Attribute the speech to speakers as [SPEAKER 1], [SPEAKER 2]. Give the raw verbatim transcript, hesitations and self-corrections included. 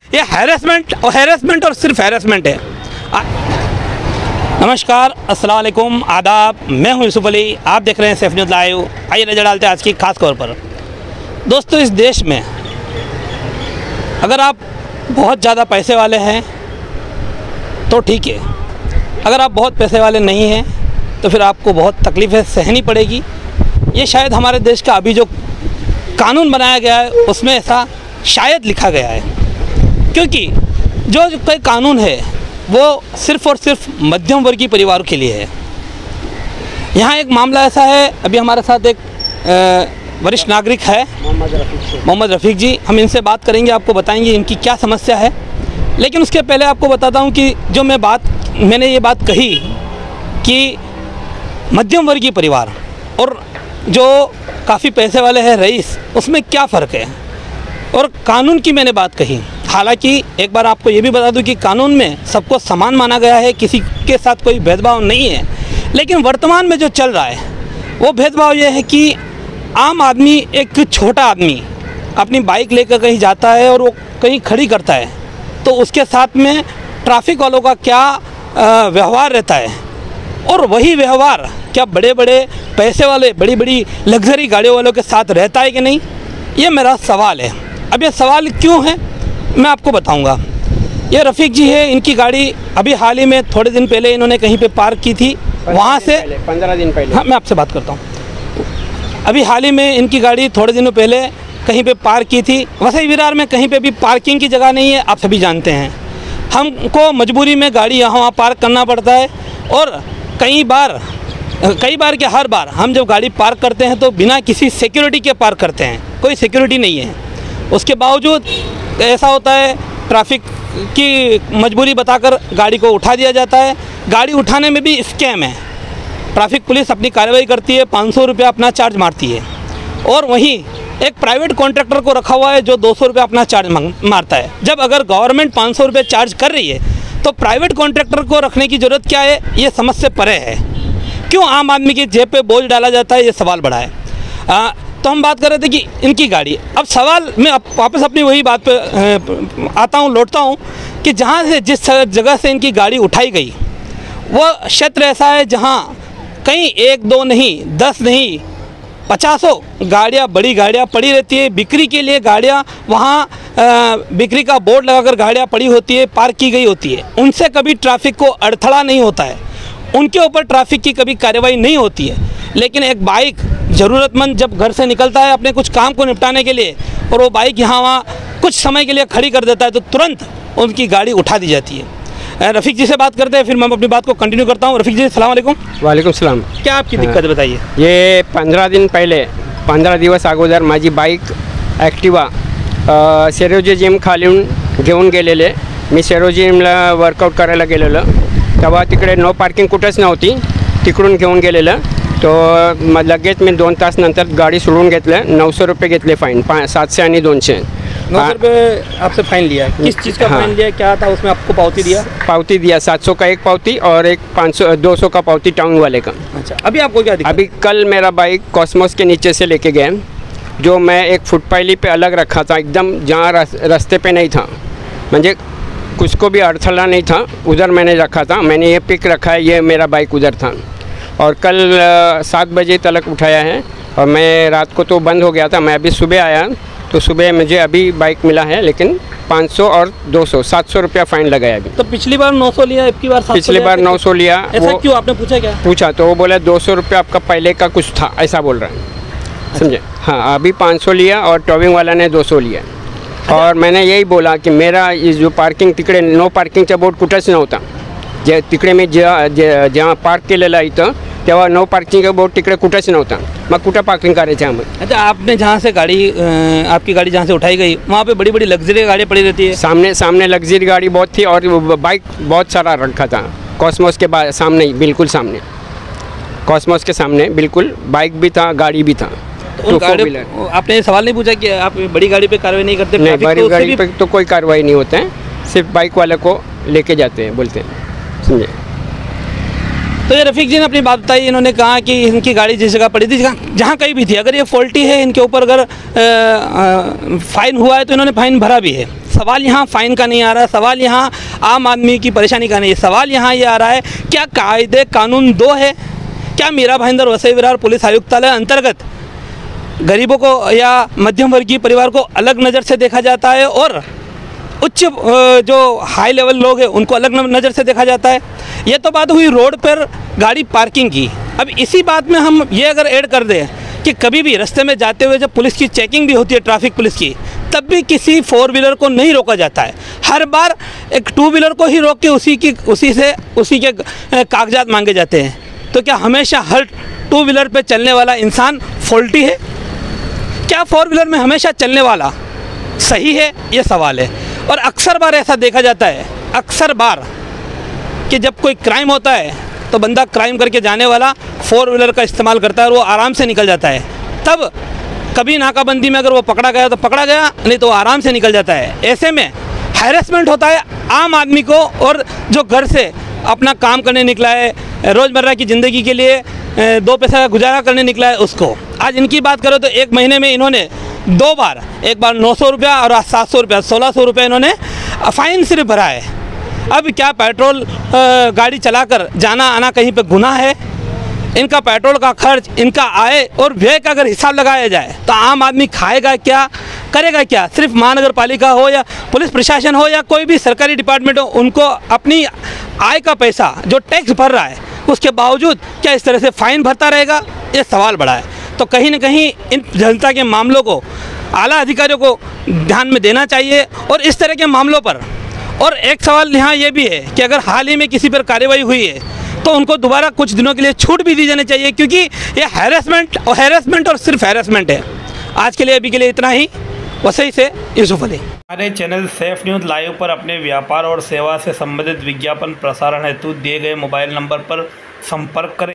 [SPEAKER 1] ये हैरेसमेंट और हैरेसमेंट और सिर्फ हैरेसमेंट है। आ, नमस्कार, अस्सलाम वालेकुम, आदाब। मैं हूं यूसुफ अली, आप देख रहे हैं सेफ न्यूज़ लाइव। आइए नजर डालते हैं आज की खास खबर पर। दोस्तों, इस देश में अगर आप बहुत ज़्यादा पैसे वाले हैं तो ठीक है, अगर आप बहुत पैसे वाले नहीं हैं तो फिर आपको बहुत तकलीफ़ें सहनी पड़ेगी। ये शायद हमारे देश का अभी जो कानून बनाया गया है उसमें ऐसा शायद लिखा गया है, क्योंकि जो जो कोई कानून है वो सिर्फ़ और सिर्फ मध्यम वर्गीय परिवारों के लिए है। यहाँ एक मामला ऐसा है, अभी हमारे साथ एक वरिष्ठ नागरिक है मोहम्मद रफ़ीक मोहम्मद रफ़ीक जी। हम इनसे बात करेंगे, आपको बताएंगे इनकी क्या समस्या है। लेकिन उसके पहले आपको बताता हूँ कि जो मैं बात मैंने ये बात कही कि मध्यम वर्गीय परिवार और जो काफ़ी पैसे वाले हैं रईस, उसमें क्या फ़र्क है, और कानून की मैंने बात कही। हालांकि एक बार आपको ये भी बता दूं कि कानून में सबको समान माना गया है, किसी के साथ कोई भेदभाव नहीं है। लेकिन वर्तमान में जो चल रहा है वो भेदभाव ये है कि आम आदमी, एक छोटा आदमी अपनी बाइक लेकर कहीं जाता है और वो कहीं खड़ी करता है तो उसके साथ में ट्रैफिक वालों का क्या व्यवहार रहता है, और वही व्यवहार क्या बड़े बड़े पैसे वाले, बड़ी बड़ी लग्जरी गाड़ियों वालों के साथ रहता है कि नहीं, ये मेरा सवाल है। अब ये सवाल क्यों है मैं आपको बताऊंगा। ये रफ़ीक जी है, इनकी गाड़ी अभी हाल ही में थोड़े दिन पहले इन्होंने कहीं पे पार्क की थी, वहाँ से
[SPEAKER 2] पंद्रह दिन पहले।
[SPEAKER 1] हाँ, मैं आपसे बात करता हूँ। अभी हाल ही में इनकी गाड़ी थोड़े दिनों पहले कहीं पे पार्क की थी। वसई विरार में कहीं पे भी पार्किंग की जगह नहीं है, आप सभी जानते हैं। हमको मजबूरी में गाड़ी यहाँ वहाँ पार्क करना पड़ता है, और कई बार कई बार क्या हर बार हम जब गाड़ी पार्क करते हैं तो बिना किसी सिक्योरिटी के पार्क करते हैं, कोई सिक्योरिटी नहीं है। उसके बावजूद ऐसा होता है, ट्रैफिक की मजबूरी बताकर गाड़ी को उठा दिया जाता है। गाड़ी उठाने में भी स्कैम है। ट्रैफिक पुलिस अपनी कार्रवाई करती है, पाँच सौ रुपया अपना चार्ज मारती है, और वहीं एक प्राइवेट कॉन्ट्रैक्टर को रखा हुआ है जो दो सौ रुपया अपना चार्ज मारता है। जब अगर गवर्नमेंट पाँच सौ रुपये चार्ज कर रही है तो प्राइवेट कॉन्ट्रैक्टर को रखने की ज़रूरत क्या है, ये समझ से परे है। क्यों आम आदमी की जेब पे बोझ डाला जाता है, ये सवाल बड़ा है। आ, तो हम बात कर रहे थे कि इनकी गाड़ी, अब सवाल मैं अब वापस अपनी वही बात पे आता हूँ, लौटता हूँ कि जहाँ से, जिस जगह से इनकी गाड़ी उठाई गई वो क्षेत्र ऐसा है जहाँ कहीं एक दो नहीं, दस नहीं, पचासों गाड़ियाँ, बड़ी गाड़ियाँ पड़ी रहती है। बिक्री के लिए गाड़ियाँ वहाँ बिक्री का बोर्ड लगाकर गाड़ियाँ पड़ी होती है, पार्क की गई होती है। उनसे कभी ट्रैफिक को अड़थड़ा नहीं होता है, उनके ऊपर ट्रैफिक की कभी कार्रवाई नहीं होती है। लेकिन एक बाइक ज़रूरतमंद जब घर से निकलता है अपने कुछ काम को निपटाने के लिए, और वो बाइक यहाँ वहाँ कुछ समय के लिए खड़ी कर देता है तो तुरंत उनकी गाड़ी उठा दी जाती है। रफ़ीक जी से बात करते हैं, फिर मैं अपनी बात को कंटिन्यू करता हूँ। रफ़ीक जी, अस्सलाम वालेकुम।
[SPEAKER 2] वालेकुम सलाम।
[SPEAKER 1] क्या आपकी दिक्कत है, बताइए।
[SPEAKER 2] ये पंधरा दिन पहिले पंधरा दिवस अगोदर माझी बाईक ॲक्टिवा सेरोजी जिम खालून घेऊन गेलेले. मी सेरोजी जिमला वर्कआउट करायला गेलेलो, तेव्हा तिकडे नो पार्किंग कुठंच नव्हती, तिकडून घेऊन गेलेलं. तो मग लगेच मी दोन तास नंतर गाडी सोडून घेतलं. नऊशे रुपये घेतले फाईन, पा सातशे आणि दोनशे
[SPEAKER 1] नौ सौ रुपये आपसे फाइन लिया है। किस चीज़ का
[SPEAKER 2] हाँ।
[SPEAKER 1] फाइन लिया, क्या था उसमें, आपको पावती दिया?
[SPEAKER 2] पावती दिया, सात सौ का एक पावती और एक पाँच सौ दो सौ का पावती टाउन वाले का।
[SPEAKER 1] अच्छा, अभी आपको क्या दिक्कत?
[SPEAKER 2] अभी कल मेरा बाइक कॉस्मोस के नीचे से लेके गए, जो मैं एक फुटपाइली पे अलग रखा था, एकदम जहाँ रास्ते पे नहीं था, मुझे कुछ को भी अड़थला नहीं था, उधर मैंने रखा था। मैंने ये पिक रखा है, ये मेरा बाइक उधर था, और कल सात बजे तक उठाया है, और मैं रात को तो बंद हो गया था। मैं अभी सुबह आया तो सुबह मुझे अभी बाइक मिला है, लेकिन पाँच सौ और दो सौ सात सौ रुपया फ़ाइन लगाया अभी।
[SPEAKER 1] तो पिछली बार नौ सौ लिया, अब की बार सात सौ?
[SPEAKER 2] पिछली बार नौ सौ लिया।
[SPEAKER 1] ऐसा क्यों, आपने पूछा क्या?
[SPEAKER 2] पूछा तो वो बोला दो सौ रुपया आपका पहले का कुछ था, ऐसा बोल रहा है। समझे? हाँ, अभी पाँच सौ लिया और टॉविंग वाला ने दो सौ लिया। और मैंने यही बोला की मेरा ये जो पार्किंग तिकडे नो पार्किंगचा बोर्ड कुठंच नव्हता, जे तिकडे मी ज्या जेव्हा पार्क केलेला इथं तेव्हा नो पार्किंग का बोर्ड तिकडे कुठंच नव्हता, मग कुठं पार्किंग करायचं आम्ही?
[SPEAKER 1] अच्छा, आपने जहाँ से गाड़ी, आपकी गाड़ी जहाँ से उठाई गई वहाँ पे बड़ी बड़ी लग्जरी गाड़ियाँ पड़ी रहती है?
[SPEAKER 2] सामने सामने लग्जरी गाड़ी बहुत थी और बाइक बहुत सारा रखा था। कॉस्मोस के बाद सामने ही, बिल्कुल सामने, कॉस्मोस के सामने बिल्कुल बाइक भी था, गाड़ी भी था।
[SPEAKER 1] तो गाड़ी, आपने ये सवाल नहीं पूछा कि आप बड़ी गाड़ी पे कार्रवाई नहीं करते?
[SPEAKER 2] नहीं, बड़ी गाड़ी पे तो कोई कार्रवाई नहीं होता है, सिर्फ बाइक वाले को लेके जाते हैं, बोलते हैं। समझे?
[SPEAKER 1] तो ये रफ़ीक जी ने अपनी बात बताई। इन्होंने कहा कि इनकी गाड़ी जिस जगह पड़ी थी, जहाँ कहीं भी थी, अगर ये फॉल्टी है, इनके ऊपर अगर फ़ाइन हुआ है तो इन्होंने फ़ाइन भरा भी है। सवाल यहाँ फ़ाइन का नहीं आ रहा, सवाल यहाँ आम आदमी की परेशानी का नहीं है, सवाल यहाँ ये आ रहा है क्या कायदे कानून दो है? क्या मीरा भाईंदर वसई विरार पुलिस आयुक्तालय अंतर्गत गरीबों को या मध्यम वर्गीय परिवार को अलग नज़र से देखा जाता है और उच्च जो हाई लेवल लोग हैं उनको अलग नज़र से देखा जाता है? ये तो बात हुई रोड पर गाड़ी पार्किंग की। अब इसी बात में हम ये अगर ऐड कर दें कि कभी भी रास्ते में जाते हुए जब पुलिस की चेकिंग भी होती है, ट्रैफिक पुलिस की, तब भी किसी फोर व्हीलर को नहीं रोका जाता है। हर बार एक टू व्हीलर को ही रोक के उसी की उसी से उसी के कागजात मांगे जाते हैं। तो क्या हमेशा हर टू व्हीलर पे चलने वाला इंसान फॉल्टी है? क्या फोर व्हीलर में हमेशा चलने वाला सही है? ये सवाल है। और अक्सर बार ऐसा देखा जाता है, अक्सर बार कि जब कोई क्राइम होता है तो बंदा क्राइम करके जाने वाला फोर व्हीलर का इस्तेमाल करता है और वो आराम से निकल जाता है। तब कभी नाकाबंदी में अगर वो पकड़ा गया तो पकड़ा गया, नहीं तो आराम से निकल जाता है। ऐसे में हैरेसमेंट होता है आम आदमी को, और जो घर से अपना काम करने निकला है, रोज़मर्रा की ज़िंदगी के लिए दो पैसा का गुजारा करने निकला है उसको। आज इनकी बात करो तो एक महीने में इन्होंने दो बार, एक बार नौ सौ रुपया और आज सात सौ रुपया, सोलह सौ रुपया इन्होंने फ़ाइन सिर्फ भरा है। अब क्या पेट्रोल गाड़ी चलाकर जाना आना कहीं पे गुनाह है? इनका पेट्रोल का खर्च, इनका आय और व्यय का अगर हिसाब लगाया जाए तो आम आदमी खाएगा क्या, करेगा क्या? सिर्फ महानगर पालिका हो या पुलिस प्रशासन हो या कोई भी सरकारी डिपार्टमेंट हो, उनको अपनी आय का पैसा जो टैक्स भर रहा है उसके बावजूद क्या इस तरह से फ़ाइन भरता रहेगा? ये सवाल बड़ा है। तो कहीं ना कहीं इन जनता के मामलों को आला अधिकारियों को ध्यान में देना चाहिए और इस तरह के मामलों पर। और एक सवाल यहाँ ये भी है कि अगर हाल ही में किसी पर कार्रवाई हुई है तो उनको दोबारा कुछ दिनों के लिए छूट भी दी जानी चाहिए, क्योंकि ये हैरेसमेंट और हैरेसमेंट और सिर्फ हैरेसमेंट है। आज के लिए अभी के लिए इतना ही। वसई से यूसुफ अली।
[SPEAKER 3] हमारे चैनल सेफ न्यूज़ लाइव पर अपने व्यापार और सेवा से संबंधित विज्ञापन प्रसारण हेतु दिए गए मोबाइल नंबर पर संपर्क करें।